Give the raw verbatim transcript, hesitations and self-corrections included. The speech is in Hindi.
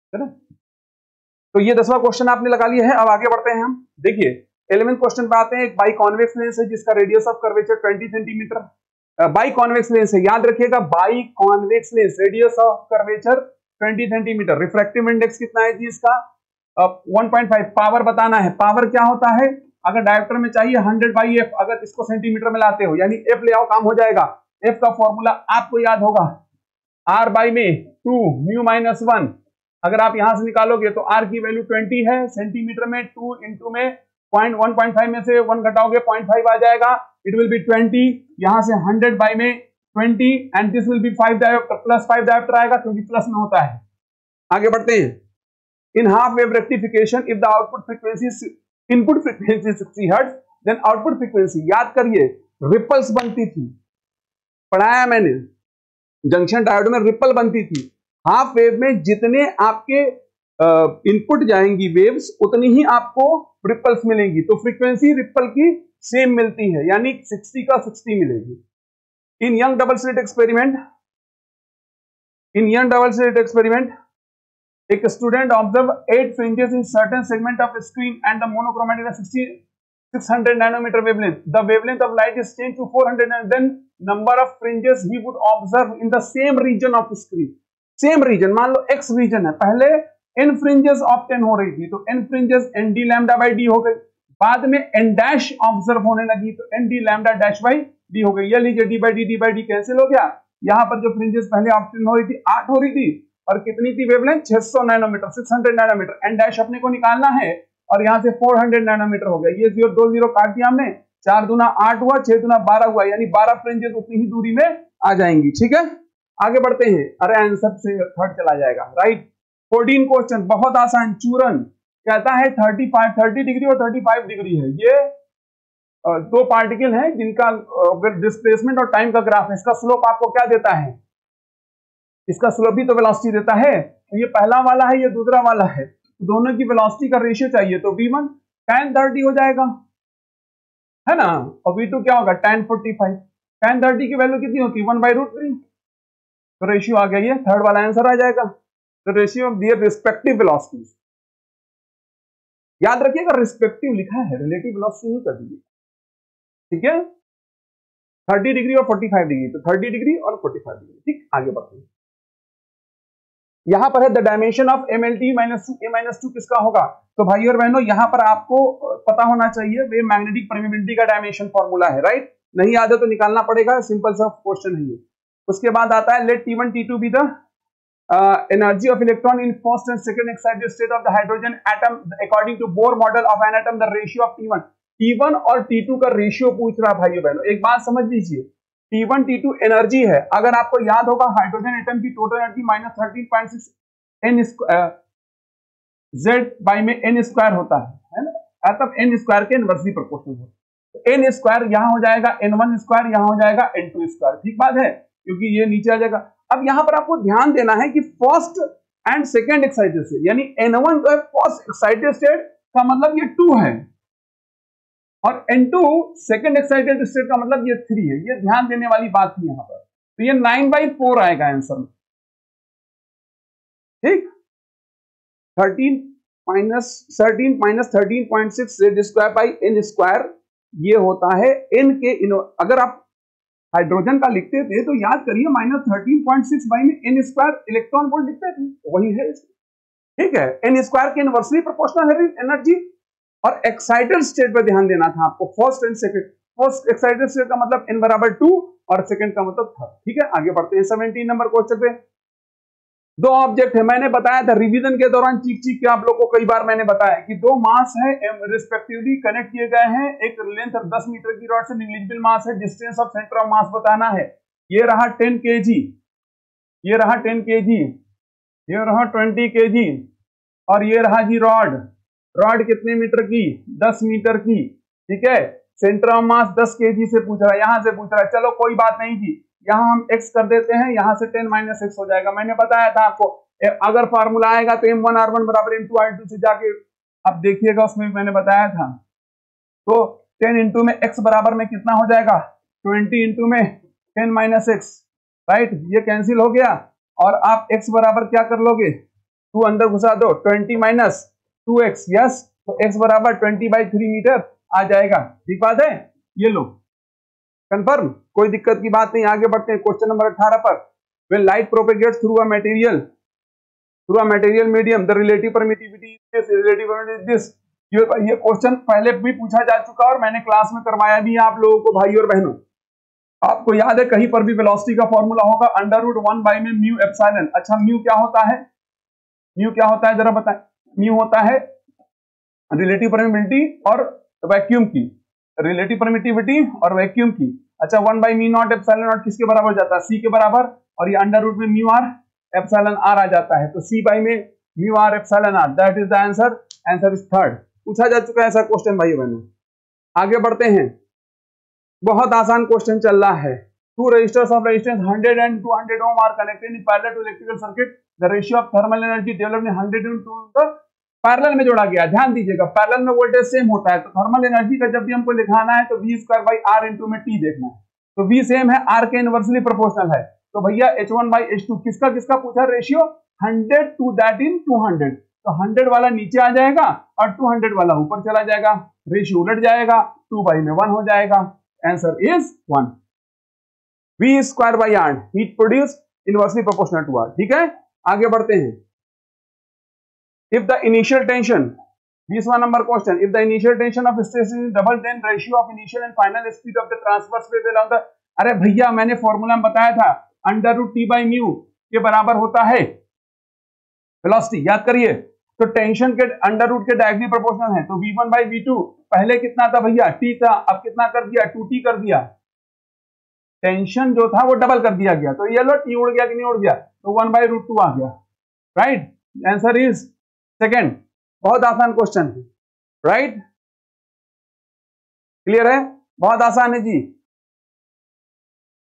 है ना। तो ये दसवां क्वेश्चन आपने लगा लिया है। अब आगे बढ़ते हैं हम। देखिए इलेवेंथ क्वेश्चन पे आते हैं। एक बाई कॉन्वेक्स लेंस है जिसका radius of curvature twenty centimetre. Biconvex lens है, याद रखिएगा, biconvex lens, radius of curvature twenty centimetre. Refractive index कितना है जी इसका? One point five. पावर बताना है। पावर क्या होता है? अगर डायोप्टर में चाहिए हंड्रेड बाई एफ, अगर इसको सेंटीमीटर में लाते हो यानी एफ ले आओ, काम हो जाएगा। एफ का फॉर्मूला आपको याद होगा, आर बाई में टू म्यू माइनस वन। अगर आप यहां से निकालोगे तो आर की वैल्यू ट्वेंटी है, सेंटीमीटर में टू इंटू में पॉइंट वन पॉइंट फाइव में से वन घटाओगे पॉइंट फाइव आ जाएगा, इट विल बी ट्वेंटी। यहां से हंड्रेड बाई में twenty and this will be five dioptre, plus five dioptre आएगा क्योंकि प्लस में होता है। आगे बढ़ते हैं। In half wave rectification if the output frequency input frequency sixty hertz then output frequency, याद करिए रिपल्स बनती थी, पढ़ाया मैंने, जंक्शन डायोड में रिपल बनती थी। हाफ वेव में जितने आपके इनपुट जाएंगी वेव्स उतनी ही आपको रिपल्स मिलेंगी, तो फ्रीक्वेंसी रिपल की सेम मिलती है, यानी सिक्सटी का सिक्सटी मिलेगी। In Young double slit experiment in Young double slit experiment एक student observe eight fringes in certain segment of screen and the monochromatic six hundred nanometre wavelength, the wavelength of light is change to four hundred and then number of fringes he would observe in the same region of screen. Same region, मान लो एक्स रीजन है, पहले एन फ्रिंजेस ऑब्टेन हो रही थी तो N fringes N D lambda by D हो गई, बाद में एन डैश ऑब्जर्व होने लगी तो N D lambda dash by D हो गई। ये लीजिए D by D D by D cancel हो गया। यहाँ पर जो फ्रिंजेस पहले ऑब्टेन हो रही थी आठ हो रही थी और कितनी थी वेवलेंथ? छह सौ नैनोमीटर, छह सौ नैनोमीटर। एन डैश अपने को निकालना है और यहाँ से चार सौ नैनोमीटर हो गया। ये जीरो दो जीरो काट दिया हमने, चार दुना आठ हुआ, छह दुना बारह हुआ, यानी बारह फ्रिंजेस उतनी ही दूरी में आ जाएंगी। ठीक है, आगे बढ़ते हैं। अरे आंसर से थर्ड चला जाएगा, राइट। फोर्टीन क्वेश्चन बहुत आसान, चूरन कहता है थर्टी फाइव थर्टी डिग्री और थर्टी फाइव डिग्री है। ये दो पार्टिकल हैं जिनका डिस्प्लेसमेंट और टाइम का ग्राफ है। इसका स्लोप आपको क्या देता है? इसका स्लोप भी तो वेलोसिटी देता है। तो ये पहला वाला है, ये दूसरा वाला है, तो दोनों की वेलोसिटी का रेशियो चाहिए, तो वी वन tan थर्टी हो जाएगा, है ना, और वी टू क्या होगा? tan forty five. tan thirty की वैल्यू कितनी होती है? One by root three. तो रेशियो आ गया, ये थर्ड वाला आंसर आ जाएगा। तो ratio of their respective velocities, याद रखिएगा रिस्पेक्टिव लिखा है, रिलेटिव वेलोसिटी नहीं कर दीजिए। ठीक है, थर्टी डिग्री और फोर्टी फाइव डिग्री, तो थर्टी डिग्री और फोर्टी फाइव डिग्री। ठीक, आगे बढ़ते हैं। यहां पर है the dimension of M L T minus two, A minus two किसका होगा? तो भाई और बहनों यहां पर आपको पता होना चाहिए वेव मैग्नेटिक परमिबिलिटी का डायमेंशन फॉर्मूला है, राइट। नहीं याद है तो निकालना पड़ेगा, सिंपल सा क्वेश्चन है ये। उसके बाद आता है let T one T two be the energy of electron in first and second excited state of the hydrogen atom according to Bohr model of an atom, the ratio of T one. T one और टी टू का रेशियो पूछ रहा भाइयों बहनों। एक बात समझ लीजिए, T one T two energy है। अगर आपको याद होगा हाइड्रोजन एटम की total energy minus thirteen point six N Z by में एन स्क्वायर होता है, है ना, मतलब एन स्क्वायर के इनवर्सली प्रोपोर्शनल होता है। तो एन स्क्वायर यहां हो जाएगा एन वन स्क्वायर, यहां हो जाएगा एन टू स्क्वायर। ठीक बात है, क्योंकि ये नीचे आ जाएगा। अब यहां पर आपको ध्यान देना है कि first and second excited state, यानी एन वन जो है फर्स्ट एक्साइटेड स्टेट का मतलब ये टू है, और N two second excited state का मतलब ये थ्री है। ये ध्यान देने वाली बात थी यहां पर। तो ये नाइन बाई फोर आएगा आंसर में। ठीक, thirteen minus thirteen minus thirteen point six Z square by N square, ये होता है एन के इनो। अगर आप हाइड्रोजन का लिखते थे तो याद करिए minus thirteen point six by में एन स्क्वायर इलेक्ट्रॉन वोल्ट लिखते थे, तो वही है। ठीक है, एन स्क्वायर के इनवर्सली प्रोपोर्शनल है एनर्जी। और एक्साइटेड स्टेट पर ध्यान देना था आपको, first and second. First excited state का मतलब एन बराबर टू और सेकंड का मतलब थर्ड। ठीक है, आगे बढ़ते हैं सेवनटीन नंबर क्वेश्चन पे। दो ऑब्जेक्ट है, मैंने बताया था रिवीजन के दौरान चीख चीख के आप लोगों को कई बार मैंने बताया कि दो मास है रिस्पेक्टिवली कनेक्ट किए गए हैं। एक लेंथ ऑफ दस मीटर की रॉड से निग्लिजिबल मास है, distance of centre of mass बताना है। ये रहा टेन केजी, ये रहा टेन केजी, ये रहा ट्वेंटी केजी, और ये रहा जी रॉड। रॉड कितने मीटर की? दस मीटर की। ठीक है, सेंटर ऑफ मास दस केजी से पूछ रहा है, यहां से पूछ रहा है। चलो कोई बात नहीं जी, यहां हम x कर देते हैं, यहां से टेन माइनस एक्स हो जाएगा। मैंने बताया था आपको, अगर फार्मूला आएगा तो एम वन आर वन बराबर एम टू आर टू से जाके अब देखिएगा, उसमें मैंने बताया था। तो टेन इंटू में x बराबर में कितना हो जाएगा? ट्वेंटी इंटू में टेन माइनस एक्स, राइट। ये कैंसिल हो गया और आप x बराबर क्या कर लोगे? टू अंदर घुसा दो, twenty minus two X, yes, तो x बराबर ट्वेंटी बाई थ्री मीटर आ जाएगा। ठीक बात है, ये लो कंफर्म, कोई दिक्कत की बात नहीं। आगे बढ़ते हैं क्वेश्चन नंबर अठारह पर। When light propagates through a material through a material medium the relative permittivity is this, relative permittivity this. ये क्वेश्चन पहले भी पूछा जा चुका और मैंने क्लास में करवाया भी आप लोगों को भाई और बहनों। आपको याद है कहीं पर भी वेलोसिटी का फॉर्मूला होगा अंडर रूट वन बाई में म्यू एप्सिलॉन। अच्छा म्यू क्या होता है, म्यू क्या होता है जरा बताएं। म्यू होता है रिलेटिव परमिटिविटी और वैक्यूम की, रिलेटिव परमिटिविटी और वैक्यूम की। अच्छा one by mu naught epsilon naught किसके बराबर हो जाता है, सी के बराबर, और ये अंडर रूट में म्यू आर एप्सिलॉन आर आ जाता है, तो सी बाई में mu R epsilon R, that is the answer. Answer is third. पूछा जा चुका है ऐसा क्वेश्चन भाई बहनों। आगे बढ़ते हैं, बहुत आसान क्वेश्चन चल रहा है। Two resistors of resistance hundred and two hundred ohm are connected in parallel to electrical circuit, the ratio of thermal energy developed in hundred to the parallel में जोड़ा गया। ध्यान दीजिएगा पैरेलल में वोल्टेज सेम होता है, तो थर्मल एनर्जी का जब भी हमको लिखाना है तो V square by R into में टी देखना है, तो वी सेम है, आर के इनवर्सली प्रोपोर्शनल है, तो भैया H one by H two किसका किसका पूछा ratio, hundred to that in two hundred, तो हंड्रेड वाला नीचे आ जाएगा और टू हंड्रेड वाला ऊपर चला जाएगा, रेशियो उलट जाएगा, टू बाई में वन हो जाएगा। Answer is one. V square by R heat produce inversely proportional to R. ठीक है, आगे बढ़ते हैं। If the initial tension, बीसवां number question, if the initial tension of stress is double, then ratio of initial and final speed of the transverse wave along the, अरे भैया मैंने फॉर्मूला में बताया था under root T by mu के बराबर होता है वेलोसिटी, याद करिए। तो टेंशन के अंडर रूट के डायरेक्टली प्रोपोर्शनल है, तो V one by V two पहले कितना था भैया, टी था, अब कितना कर दिया, टू टी कर दिया, टेंशन जो था वो डबल कर दिया गया, तो ये लो टी उड़ गया कि नहीं उड़ गया, तो वन बाई रूट टू आ गया, राइट। Answer is second. बहुत आसान क्वेश्चन है, राइट, क्लियर है, बहुत आसान है जी।